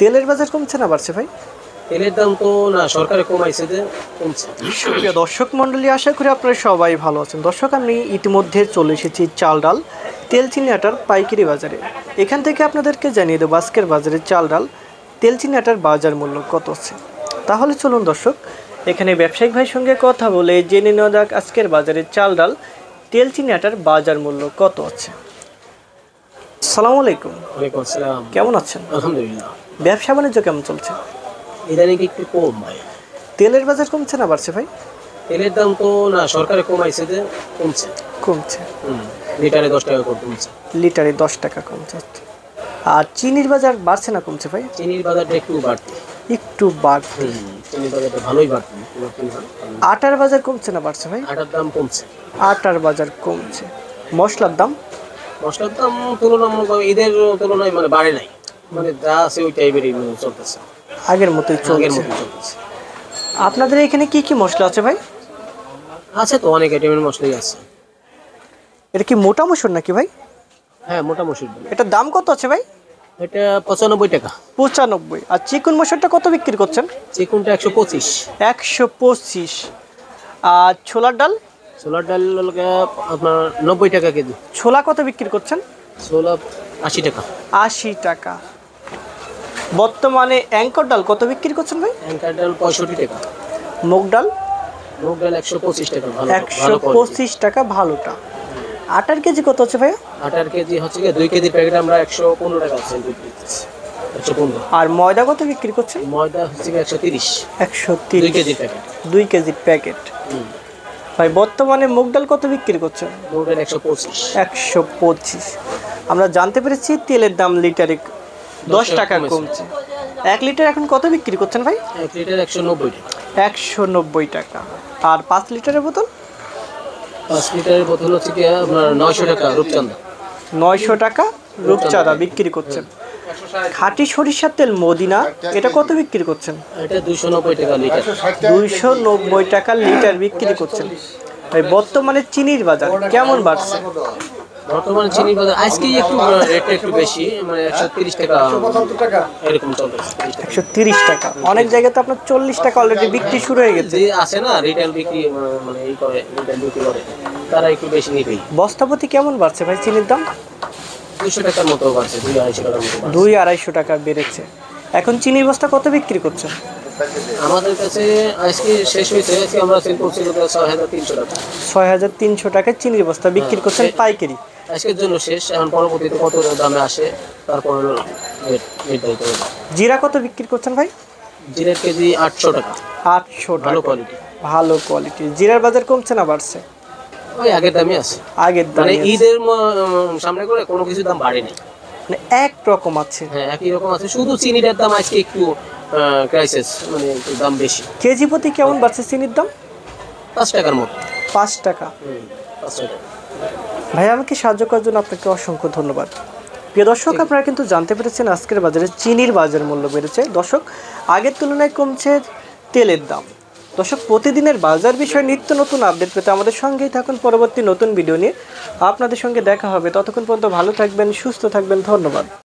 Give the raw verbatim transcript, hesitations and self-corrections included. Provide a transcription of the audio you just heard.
তেলের বাজার কমছে না বাড়ছে ভাই? তেলের দাম তো না সরকারে কমাইছে, যে কমছে। প্রিয় দর্শক মণ্ডলী, আশা করি আপনারা সবাই ভালো আছেন। দর্শক, আমি ইতিমধ্যে চলে এসেছি চাল ডাল তেল চিনি আটার পাইকারি বাজারে। এখান থেকে আপনাদেরকে জানিয়ে দেবো আজকের বাজারে চাল ডাল তেল চিনি আটার বাজার মূল্য কত আছে। তাহলে চলুন দর্শক, এখানে ব্যবসায়িক ভাইয়ের সঙ্গে কথা বলে জেনে নেওয়া যাক আজকের বাজারে চাল ডাল তেল চিনি আটার বাজার মূল্য কত আছে। আসসালামু আলাইকুম। ওয়ালাইকুম আসসালাম। কেমন আছেন? আলহামদুলিল্লাহ। ব্যবসা বাণিজ্য কেমন চলছে? ইদানিং একটু কম ভাই। তেলের বাজার কমছে না বাড়ছে ভাই? তেলের দাম তো না সরকারে কমাইছে, যে কমছে। কমছে। হুম, লিটারে দশ টাকা করে কমছে। লিটারে দশ টাকা কমছে। আর চিনির বাজার বাড়ছে না কমছে ভাই? চিনির বাজারটা একটু বাড়তি। একটু বাড়তি। হুম, চিনির বাজারটা ভালোই বাড়তি। আটার বাজার কমছে না বাড়ছে ভাই? আটার দাম কমছে। আটার বাজার কমছে। মশলার দাম? মশলার দাম তুলনামূলক ঈদের তুলনায় মানে বাড়ে নাই, মানে যা আছে ওই টাইপেরই চলতেছে, আগের মতোই আগের চলছে। মতোই চলতেছে। আপনাদের এখানে কি কি মশলা আছে ভাই? আছে তো অনেক আইটেমের মশলাই আছে। এটা কি মোটা মসুর নাকি ভাই? হ্যাঁ, মোটা মসুর। এটার দাম কত আছে ভাই? এটা পঁচানব্বই টাকা। পঁচানব্বই। আর চিকন মসুরটা কত বিক্রি করছেন? চিকুনটা একশো পঁচিশ। একশো পঁচিশ। আর ছোলার ডাল? ছোলার ডাল হলো আপনার নব্বই টাকা কেজি। ছোলা কত বিক্রি করছেন? ছোলা আশি টাকা। আশি টাকা। বর্তমানে অ্যাঙ্কর ডাল কত বিক্রি করছেন ভাই? অ্যাঙ্কার ডাল পঁয়ষট্টি টাকা। মুগ ডাল? মুগ ডাল একশো পঁচিশ টাকা। ভালো একশো পঁচিশ টাকা ভালোটা। আটার কেজি কত হচ্ছে ভাইয়া? আটার কেজি হচ্ছে কি দুই কেজি প্যাকেট আমরা একশো পনেরো টাকা আছে বিক্রি করতেছি। একশো পনেরো। আর ময়দা কত বিক্রি করছেন? ময়দা হচ্ছে কি একশো তিরিশ। একশো দুই তিরিশ। Kg packet. দুই কেজি প্যাকেট। ভাই বর্তমানে মুগ ডাল কত বিক্রি করছেন? মুগ ডাল একশো পঁচিশ। একশো পঁচিশ। আমরা জানতে পেরেছি তেলের দাম লিটারে দশ টাকা কমছে। এক লিটার এখন কত বিক্রি করছেন ভাই? এক লিটার একশো নব্বই টাকা। একশো নব্বই টাকা। আর পাঁচ লিটারের বোতল? পাঁচ লিটারের বোতল হচ্ছে কি আপনার নয়শো টাকা রূপচাঁদা। নয়শো টাকা রূপচাঁদা বিক্রি করছেন। খাঁটি সরিষার তেল মদিনা, এটা কত বিক্রি করছেন? এটা দুইশো নব্বই টাকা লিটার। দুইশো নব্বই টাকা লিটার বিক্রি করছেন। ভাই বর্তমানে চিনির বাজার কেমন বাড়ছে? বর্তমানে চিনির বাজার আজকে একটু রেটটা একটু বেশি, মানে একশো তিরিশ টাকা এরকম চলতেছে। একশো তিরিশ টাকা। অনেক জায়গাতে আপনার চল্লিশ টাকা অলরেডি বিক্রি শুরু হয়ে গেছে। যে আছে না রিটেল বিক্রি, মানে এই করে রিটেল বিক্রি করে, তারা একটু বেশি নিবেই। বস্তাপতি কেমন বাড়ছে ভাই চিনির দাম? দুইশো টাকার মতো বাড়ছে, দুই আড়াইশো টাকার মতো। দুই আড়াইশো টাকা বেড়েছে। এখন চিনির বস্তা কত বিক্রি করছেন? আমাদের কাছে আজকে শেষ হয়েছে, আজকে আমরা সেল করছি ছয় হাজার তিনশো টাকা। ছয় হাজার তিনশো টাকায় চিনির বস্তা বিক্রি করছেন পাইকারি। আজকের জন্য শেষ, এখন পরবর্তীতে কত দামে আসে তারপর নির্ধারিত হবে। জিরা কত বিক্রি করছেন ভাই? জিরার কেজি আটশো টাকা। আটশো টাকা। ভালো কোয়ালিটি। ভালো কোয়ালিটি। জিরার বাজার কমছে না বাড়ছে? ওই আগের দামই আছে। আগের মানে দামে ঈদের ম- সামনে করে কোনো কিছু দাম বাড়েনি। মানে এক রকম আছে। হ্যাঁ, একই রকম আছে, শুধু চিনিটার দাম আজকে একটু ক্রাইসিস, মানে একটু দাম বেশি। কেজি প্রতি কেমন বাড়ছে চিনির দাম? পাঁচ টাকার মতো। পাঁচ টাকা। হুম, পাঁচ টাকা। ভাই আমাকে সাহায্য করার জন্য আপনাকে অসংখ্য ধন্যবাদ। প্রিয় দর্শক, আপনারা কিন্তু জানতে পেরেছেন আজকের বাজারে চিনির বাজার মূল্য বেড়েছে। দর্শক, আগের তুলনায় কমছে তেলের দাম। দর্শক, প্রতিদিনের বাজার বিষয়ে নিত্য নতুন আপডেট পেতে আমাদের সঙ্গেই থাকুন। পরবর্তী নতুন ভিডিও নিয়ে আপনাদের সঙ্গে দেখা হবে। ততক্ষণ পর্যন্ত ভালো থাকবেন, সুস্থ থাকবেন। ধন্যবাদ।